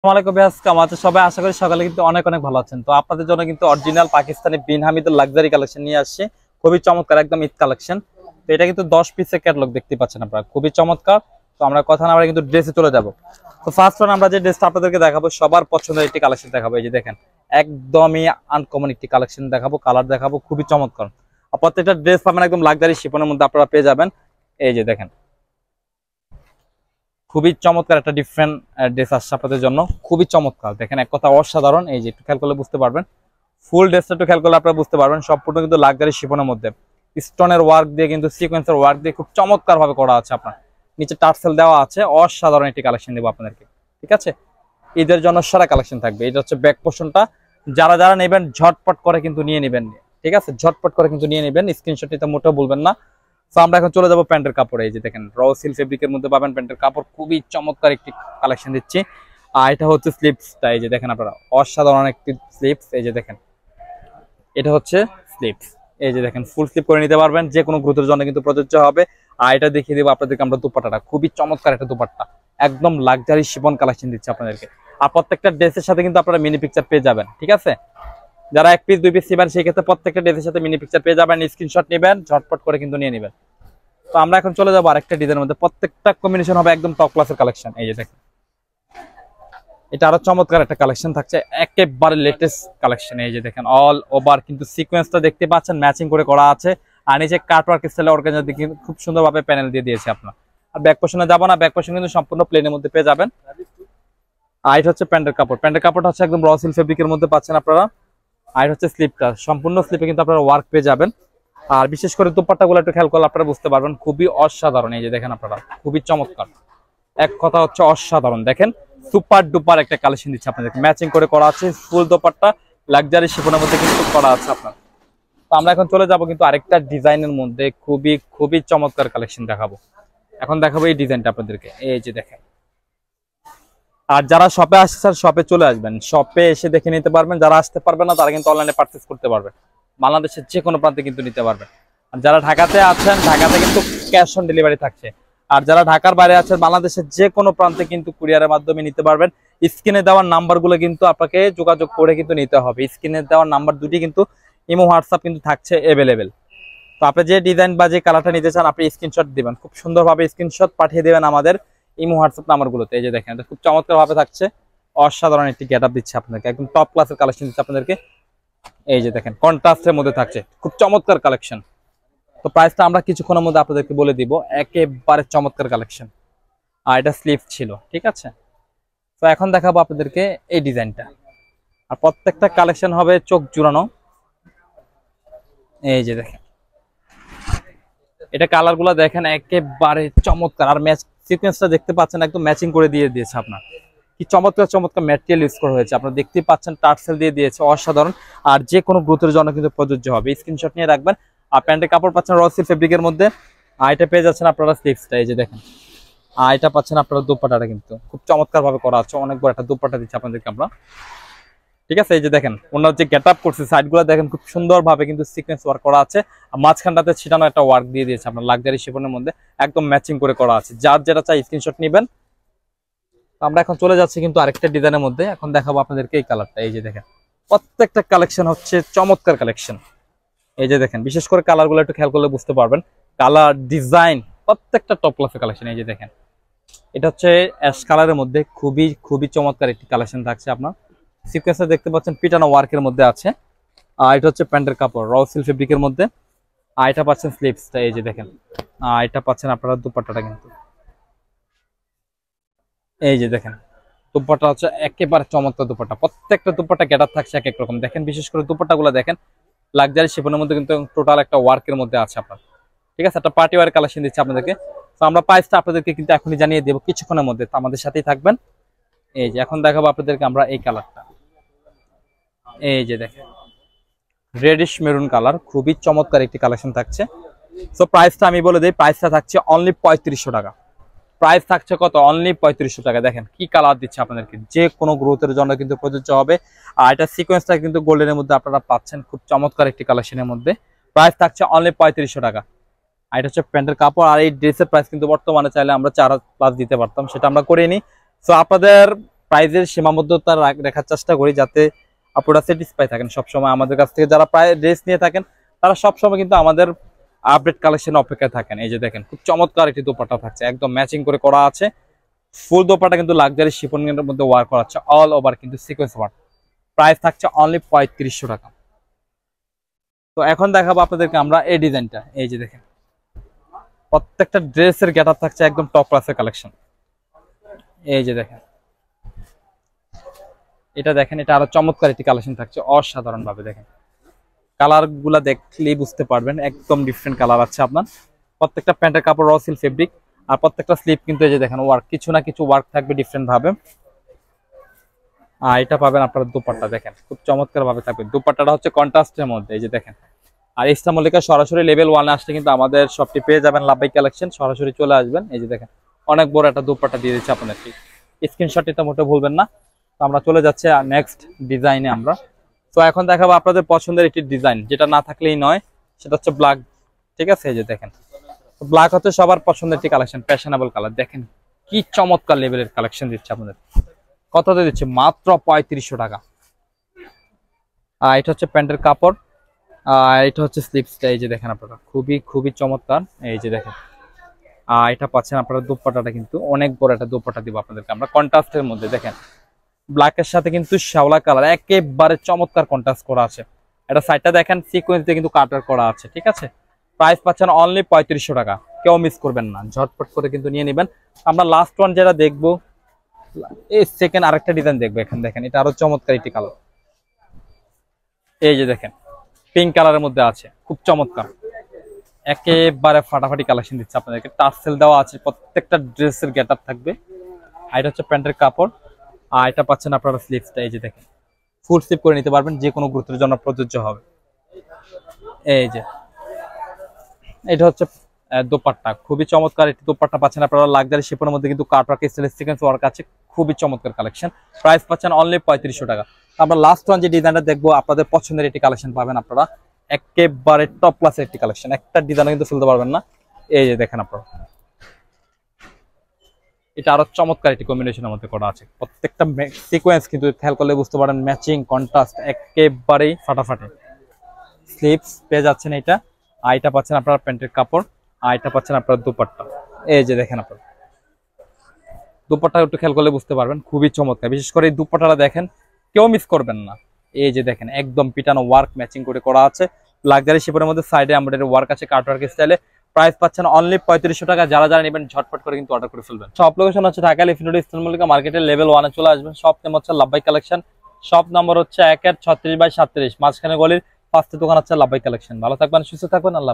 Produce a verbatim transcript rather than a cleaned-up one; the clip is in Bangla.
আসসালামু আলাইকুম ভিউয়ার্স, কেমন আছেন সবাই? আশা করি সকালে কিন্তু অনেক অনেক ভালো আছেন। তো আপনাদের জন্য কিন্তু অরিজিনাল পাকিস্তানি বিন হামিদের লাক্সারি কালেকশন নিয়ে আসছে, খুবই চমৎকার একদম ঈদ কালেকশন। তো এটা কিন্তু দশ পিসের ক্যাটালগ দেখতে পাচ্ছেন আপনারা, খুবই চমৎকার। তো আমরা কথা না বলে কিন্তু ড্রেসে চলে যাব। তো ফার্স্ট ওয়ান আমরা যে ড্রেসটা আপনাদেরকে দেখাবো সবার পছন্দের একটি কালেকশন দেখাবো। এই যে দেখেন, একদমই আনকমন একটি কালেকশন দেখাবো, কালার দেখাবো, খুবই চমৎকার। আর প্রত্যেকটা ড্রেস পাবেন একদম লাক্সারি শিফনের মধ্যে আপনারা পেয়ে যাবেন। এই যে দেখেন, খুবই চমৎকার একটা ডিফারেন্ট ড্রেস আসছে আপনাদের জন্য, খুবই চমৎকার। দেখেন এক কথা অসাধারণ। এই যে একটু খেয়াল করলে বুঝতে পারবেন, ফুল ড্রেসটা একটু খেয়াল করলে আপনারা বুঝতে পারবেন সম্পূর্ণ কিন্তু লাক্সারি শিফনের মধ্যে স্টোনের ওয়ার্ক দিয়ে কিন্তু সিকোয়েন্সের ওয়ার্ক দিয়ে খুব চমৎকার ভাবে করা আছে। আপনার নিচে টার্সেল দেওয়া আছে, অসাধারণ একটি কালেকশন দেবো আপনাদেরকে। ঠিক আছে, ঈদের জন্য সারা কালেকশন থাকবে। এটা হচ্ছে ব্যাক পোর্শনটা, যারা যারা নেবেন ঝটপট করে কিন্তু নিয়ে নেবেন। ঠিক আছে, ঝটপট করে কিন্তু নিয়ে নেবেন, স্ক্রিনশট নিতে মোটেও বলবেন না। তো আমরা এখন চলে যাবো প্যান্টের কাপড়ে। এই যে দেখেন, র সিল্ক ফেব্রিকের মধ্যে পাবেন প্যান্টের কাপড়, খুবই চমৎকার একটি কালেকশন দিচ্ছি। আর এটা হচ্ছে স্লিপসটা, এই যে দেখেন আপনারা, অসাধারণ একটি স্লিপস। এই যে দেখেন, এটা হচ্ছে স্লিপস। এই যে দেখেন, ফুল স্লিপ করে নিতে পারবেন, যে কোনো গ্রুপের জন্য কিন্তু প্রযোজ্য হবে। আর এটা দেখিয়ে দেবো আপনাদেরকে আমরা দুপাট্টাটা, খুবই চমৎকার একটা দুপাট্টা, একদম লাক্সারি শিফন কালেকশন দিচ্ছি আপনাদেরকে। আর প্রত্যেকটা ড্রেসের সাথে কিন্তু আপনারা মিনি পিকচার পেয়ে যাবেন। ঠিক আছে, যারা এক পিস দুই পিস নেবেন সেই ক্ষেত্রে প্রত্যেকটা ড্রেসের সাথে মিনি পিকচার পেয়ে যাবেন, স্ক্রিনশট নেবেন, ঝটপট করে কিন্তু নিয়ে নেবেন। তো আমরা এখন চলে যাবো আরেকটা ডিজাইনের মধ্যে, প্রত্যেকটা কম্বিনেশন হবে একদম টপ ক্লাসের কালেকশন। এই যে দেখেন, এটা আরো চমৎকার একটা কালেকশন থাকছে, একেবারে লেটেস্ট কালেকশন। এই যে দেখেন, অল ওভার কিন্তু সিকোয়েন্সটা দেখতে পাচ্ছেন ম্যাচিং করে করা আছে। আর নিচে কাটওয়ার্ক স্টাইলে অর্গানজা দিয়ে খুব সুন্দরভাবে প্যানেল দিয়ে দিয়েছে আপনার। আর ব্যাক পোর্শনে যাবো না, ব্যাক পোর্শন কিন্তু সম্পূর্ণ প্লেনের মধ্যে পেয়ে যাবেন। আর এটা হচ্ছে প্যান্টের কাপড়, প্যান্টের কাপড়টা হচ্ছে একদম র সিল্ক ফেব্রিকের মধ্যে পাচ্ছেন আপনারা। আর হচ্ছে স্লিপটা, সম্পূর্ণ স্লিপে কিন্তু আপনারা ওয়ার্ক পেয়ে যাবেন। আর বিশেষ করে দুপাট্টাগুলো একটু খেয়াল করলে আপনারা বুঝতে পারবেন, খুবই অসাধারণ। এই যে দেখেন আপনারা, খুবই চমৎকার, এক কথা হচ্ছে অসাধারণ। দেখেন, সুপার ডুপার একটা কালেকশন দিচ্ছে আপনাদেরকে, ম্যাচিং করে করা আছে, ফুল দোপাট্টা লাক্সারি শিফনের মধ্যে কিন্তু করা আছে আপনার। তো আমরা এখন চলে যাব কিন্তু আরেকটা ডিজাইনের মধ্যে, খুবই খুবই চমৎকার কালেকশন দেখাবো। এখন দেখাবো এই ডিজাইনটা আপনাদেরকে। এই যে দেখেন, আর যারা শপে আসছে স্যার শপে চলে আসবেন, শপে এসে দেখে নিতে পারবেন। যারা আসতে পারবেন না তারা কিন্তু অনলাইনে পারচেস করতে পারবেন, বাংলাদেশের যে কোনো প্রান্তে কিন্তু নিতে পারবেন। আর যারা ঢাকাতে আছেন, ঢাকাতে কিন্তু ক্যাশ অন ডেলিভারি থাকছে। আর যারা ঢাকার বাইরে আছেন, বাংলাদেশের যে কোনো প্রান্তে কিন্তু কুরিয়ারের মাধ্যমে নিতে পারবেন। স্ক্রিনে দেওয়ার নাম্বারগুলো কিন্তু আপনাকে যোগাযোগ করে কিন্তু নিতে হবে। স্ক্রিনে দেওয়ার নাম্বার দুটি কিন্তু ইমো হোয়াটসঅ্যাপ কিন্তু থাকছে অ্যাভেলেবেল। তো আপনি যে ডিজাইন বা যে কালারটা নিতে চান আপনি স্ক্রিনশট দিবেন, খুব সুন্দরভাবে স্ক্রিনশট পাঠিয়ে দেবেন আমাদের ইমো হোয়াটসঅ্যাপ নাম্বারগুলোতে। এই যে দেখেন, এটা খুব চমৎকার ভাবে থাকছে, অসাধারণ একটি গেটআপ দিচ্ছে আপনাদেরকে, একদম টপ ক্লাসের কালেকশন দিচ্ছে আপনাদেরকে। এই যে দেখেন, কন্ট্রাস্টের মধ্যে থাকছে, খুব চমৎকার কালেকশন। তো প্রাইসটা আমরা কিছুক্ষণের মধ্যে আপনাদেরকে বলে দিব, একেবারে চমৎকার কালেকশন। আর এটা স্লিভ ছিল। ঠিক আছে, তো এখন দেখাবো আপনাদেরকে এই ডিজাইনটা। আর প্রত্যেকটা কালেকশন হবে চোখ জুড়ানো। এই যে দেখেন, এটা কালার গুলা দেখেন একেবারে চমৎকার। আর ম্যাচ সিকোয়েন্সটা দেখতে পাচ্ছেন, একদম ম্যাচিং করে দিয়ে দিয়েছে আপনার। কি চমৎকার চমৎকার ম্যাটেরিয়াল ইউজ করা হয়েছে, আপনারা দেখতে পাচ্ছেন টার্সেল দিয়ে দিয়েছে, অসাধারণ। আর যে কোনো গ্রুপের জন্য কিন্তু প্রযোজ্য হবে, স্ক্রিনশট নিয়ে রাখবেন। আর প্যান্টের কাপড় পাচ্ছেন র সিল্ক ফেব্রিকের মধ্যে। আর এটা পেয়ে যাচ্ছেন আপনারা স্লিভসটা। এই যে দেখেন, আর এটা পাচ্ছেন আপনারা দুপাট্টাটা কিন্তু খুব চমৎকার ভাবে করা আছে, অনেক বড় একটা দুপাট্টা দিচ্ছে আপনাদেরকে আমরা। ঠিক আছে, এই যে দেখেন, ওনার যে গেট আপ করছে সাইডগুলো দেখেন, খুব সুন্দরভাবে কিন্তু সিকোয়েন্স ওয়ার্ক করা আছে। আর মাঝখানটাতে ছিটানো একটা ওয়ার্ক দিয়ে দিয়েছে আপনার লাক্সারি শিফনের মধ্যে, একদম ম্যাচিং করে করা আছে। যার যেটা চাই স্ক্রিনশট নেবেন। আমরা এখন চলে যাচ্ছি কিন্তু আরেকটা ডিজাইনের মধ্যে, এখন দেখাবো আপনাদেরকে এই কালারটা। এই যে দেখেন, প্রত্যেকটা কালেকশন হচ্ছে চমৎকার কালেকশন। এই যে দেখেন, বিশেষ করে কালারগুলো একটু খেয়াল করলে বুঝতে পারবেন, কালার ডিজাইন প্রত্যেকটা টপ ক্লাসের কালেকশন। এই যে দেখেন, এটা হচ্ছে অ্যাশ কালারের মধ্যে, খুবই খুবই চমৎকার একটি কালেকশন থাকছে আপনার। সিকোয়েন্সটা দেখতে পাচ্ছেন পিটানো ওয়ার্কের মধ্যে আছে। আর এটা হচ্ছে প্যান্টের কাপড় র সিল্ক ফেব্রিকের মধ্যে। আর এটা পাচ্ছেন স্লিভসটা। এই যে দেখেন, আর এটা পাচ্ছেন আপনারা দুপাট্টাটা কিন্তু। এই যে দেখেন, দুপাট্টা হচ্ছে একেবারে চমৎকার দুপাট্টা, প্রত্যেকটা দুপাট্টা গেটআপ থাকছে এক এক রকম। দেখেন, বিশেষ করে দুপাট্টাগুলো দেখেন, লাক্সারি শিফনের মধ্যে কিন্তু টোটাল একটা ওয়ার্কের মধ্যে আছে আপনার। ঠিক আছে, একটা পার্টি ওয়ার কালেকশন দিচ্ছে আপনাদেরকে। তো আমরা প্রাইসটা আপনাদেরকে কিন্তু এখনই জানিয়ে দেবো কিছুক্ষণের মধ্যে, তো আমাদের সাথেই থাকবেন। এই যে এখন দেখাবো আপনাদেরকে আমরা এই কালারটা। এই যে দেখেন, রেডিশ মেরুন কালার, খুবই চমৎকার একটি কালেকশন থাকছে। সো প্রাইসটা আমি বলে দিই, প্রাইসটা থাকছে অনলি পঁয়ত্রিশশো টাকা। প্রাইস থাকছে কত? অনলি পঁয়ত্রিশশো টাকা। দেখেন কি কালার দিচ্ছে আপনাদেরকে, যে কোনো গ্রোথের জন্য কিন্তু প্রযোজ্য হবে। আর এটা সিকোয়েন্সটা কিন্তু গোল্ডেনের মধ্যে আপনারা পাচ্ছেন, খুব চমৎকার একটি কালেকশনের মধ্যে। প্রাইস থাকছে অনলি পঁয়ত্রিশশো টাকা। আর এটা হচ্ছে প্যান্টের কাপড়। আর এই ড্রেসের প্রাইস কিন্তু বর্তমানে চাইলে আমরা চার প্লাস দিতে পারতাম, সেটা আমরা করিনি। সো আপনাদের প্রাইজের সীমাবদ্ধতা রাখার চেষ্টা করি, যাতে আপনারা স্যাটিসফাই থাকেন সবসময় আমাদের কাছ থেকে। যারা প্রায় ড্রেস নিয়ে থাকেন তারা সবসময় কিন্তু আমাদের আপডেট কালেকশন অপেক্ষায় থাকেন। এই যে দেখেন খুব চমৎকার একটি দোপাট্টা থাকছে, একদম ম্যাচিং করে করা আছে। ফুল দোপাট্টা কিন্তু লাক্সারি শিফনের মধ্যে ওয়ার্ক করা আছে, অল ওভার কিন্তু সিকোয়েন্স ওয়ার্ক। প্রাইস থাকছে অনলি পঁয়ত্রিশশো টাকা। তো এখন দেখাবো আপনাদেরকে আমরা এই ডিজাইনটা। এই যে দেখেন প্রত্যেকটা ড্রেসের গেটআপ থাকছে একদম টপ ক্লাসের কালেকশন। এই যে দেখেন এটা দেখেন, এটা আরো চমৎকার একটি কালেকশন থাকছে অসাধারণ ভাবে। দেখেন কালার গুলা দেখলেই বুঝতে পারবেন, একদম ডিফারেন্ট কালার আছে আপনার। প্রত্যেকটা প্যান্টের কাপড় র সিল্ক ফেব্রিক, আর প্রত্যেকটা স্লিপ কিন্তু এই যে দেখেন ওয়ার্ক, কিছু না কিছু ওয়ার্ক থাকবে ডিফারেন্ট ভাবে। আর এটা পাবেন আপনার দুপাট্টা, দেখেন খুব চমৎকার ভাবে থাকবে। দুপাট্টাটা হচ্ছে কন্ট্রাস্টের মধ্যে, এই যে দেখেন। আর ইসলাম মল্লিকা সরাসরি লেভেল ওয়ানে আসলে কিন্তু আমাদের শপটি পেয়ে যাবেন, লাভবাই কালেকশন, সরাসরি চলে আসবেন। এই যে দেখেন অনেক বড় একটা দুপাট্টা দিয়ে দিচ্ছে আপনাদেরকে, স্ক্রিনশটটি তো মোটেও ভুলবেন না। তো আমরা চলে যাচ্ছি নেক্সট ডিজাইনে আমরা। তো এখন দেখাবো আপনাদের পছন্দের একটি ডিজাইন, যেটা না থাকলেই নয়, সেটা হচ্ছে ব্ল্যাক। ঠিক আছে, এই যে দেখেন ব্ল্যাক হচ্ছে সবার পছন্দের একটি কালেকশন, ফ্যাশনেবল কালার। দেখেন কি চমৎকার লেভেলের কালেকশন দিচ্ছে আপনাদের। কত দিয়ে দিচ্ছে? মাত্র পঁয়ত্রিশশো টাকা। আর এটা হচ্ছে প্যান্টের কাপড়, আর এটা হচ্ছে স্লিপসটা। এই যে দেখেন আপনারা খুবই খুবই চমৎকার। এই যে দেখেন আর এটা পাচ্ছেন আপনারা দুপাট্টাটা কিন্তু অনেক বড় একটা দুপাট্টা দিব আপনাদেরকে আমরা কন্ট্রাস্টের মধ্যে। দেখেন ব্ল্যাকের সাথে কিন্তু শ্যাওলা কালার একেবারে চমৎকার কন্ট্রাস্ট করা আছে। এটা সাইডটা দেখেন সিকোয়েন্স দিয়ে কিন্তু কাটার করা আছে। ঠিক আছে, প্রাইস পাচ্ছেন অনলি পঁয়ত্রিশশো টাকা। কেউ মিস করবেন না, ঝটপট করে কিন্তু নিয়ে নেবেন। আমরা লাস্ট ওয়ান যেটা দেখবো, এই সেকেন্ড আরেকটা ডিজাইন দেখবো। এখানে দেখেন এটা আরো চমৎকার একটি কালার। এই যে দেখেন পিঙ্ক কালারের মধ্যে আছে, খুব চমৎকার, একেবারে ফাটাফাটি কালেকশন দিচ্ছে আপনাদেরকে। টার্সেল দেওয়া আছে, প্রত্যেকটা ড্রেসের গেটআপ থাকবে। আর এটা হচ্ছে প্যান্টের কাপড়, আর এটা পাচ্ছেন আপনারা স্লিভসটা। এই যে দেখেন ফুল স্লিভ করে নিতে পারবেন, যে কোনো গুরুত্বের জন্য প্রযোজ্য হবে। এই যে এটা হচ্ছে দোপাট্টা, খুবই চমৎকার একটি দোপাট্টা পাচ্ছেন আপনারা লাক্সারি শিফনের মধ্যে, কিন্তু কাটওয়ার্ক স্টাইলের সিকোয়েন্স ওয়ার্ক আছে, খুবই চমৎকার কালেকশন। প্রাইস পাচ্ছেন অনলি পঁয়ত্রিশশো টাকা। আমরা লাস্ট ওয়ান যে ডিজাইনটা দেখবো, আপনাদের পছন্দের একটি কালেকশন পাবেন আপনারা, একেবারে টপ ক্লাসের একটি কালেকশন, একটা ডিজাইনও কিন্তু ফেলতে পারবেন না। এই যে দেখেন আপনারা, এটা আরো চমৎকার একটি কম্বিনেশনের মধ্যে করা আছে। প্রত্যেকটা সিকোয়েন্স কিন্তু খেয়াল করলে বুঝতে পারেন ম্যাচিং কন্ট্রাস্ট, একেবারেই ফাটাফাটি। স্লিভস পেয়ে যাচ্ছেন এটা, আর এটা পাচ্ছেন আপনারা প্যান্টের কাপড়, আর এটা পাচ্ছেন আপনারা দুপাট্টা। এই যে দেখেন আপনারা দুপাট্টা একটু খেয়াল করলে বুঝতে পারবেন, খুবই চমৎকার। বিশেষ করে এই দুপাট্টাটা দেখেন, কেউ মিস করবেন না। এই যে দেখেন একদম পিটানো ওয়ার্ক ম্যাচিং করে করা আছে, লাক্সারি শিপের মধ্যে সাইডে এমব্রয়ডারি ওয়ার্ক আছে কাটওয়ার্ক স্টাইলে। প্রাইস পাচ্ছেন অনলি পঁয়ত্রিশশো টাকা। যারা যারা নেবেন ঝটপট করে কিন্তু অর্ডার করে ফেলবেন। সব লোকেশন হচ্ছে Dhaka lift road eastern Mallika মার্কেটের লেভেল ওয়ানে চলে আসবেন। শপ নেম হচ্ছে লাভবাই কালেকশন, শপ নম্বর হচ্ছে এক এর ছত্রিশ বাই সাতত্রিশ, মাঝখানে গলির পাঁচটি দোকান হচ্ছে লাভবাই কালেকশন। ভালো থাকবেন, সুস্থ থাকবেন, আল্লাহ।